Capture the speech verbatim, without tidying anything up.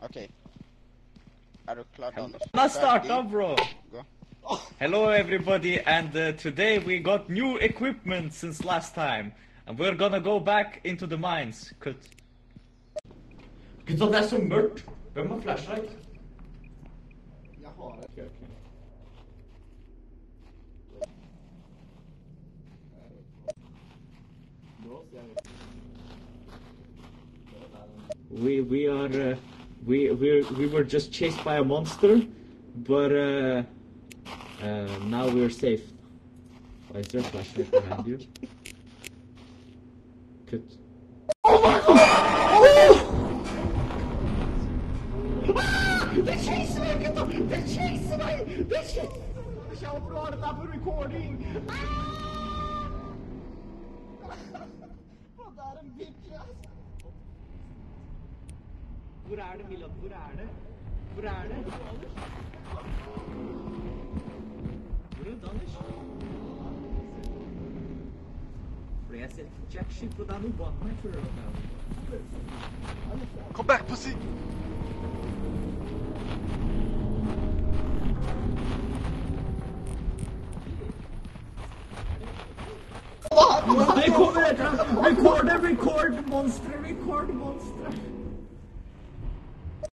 Ok. Er du klar, Anders? Let's start up, bro. Go. Hello, everybody, and uh, today we got new equipment since last time, and we're gonna go back into the mines. Cut. Gutta, det er så mørkt. Hvem har flashlight? Jeg har det. Okay, okay. We we are uh, we we we were just chased by a monster, but uh, uh, now we're safe. Why is there a flashlight behind you? Cut. Oh my god! Det chaser meg, gutta! Det chaser meg! Det chaser meg! Jeg har bra det der på recording! Det er en bitch, ass! Hvor er det, Milan? Hvor er det? Hvor er det? Hvor er det, Anders? Fordi jeg ser jack shit på deg noe bak meg, tror jeg. Come back, pussy! Det kommer etter! Record, record, monster, record, monster!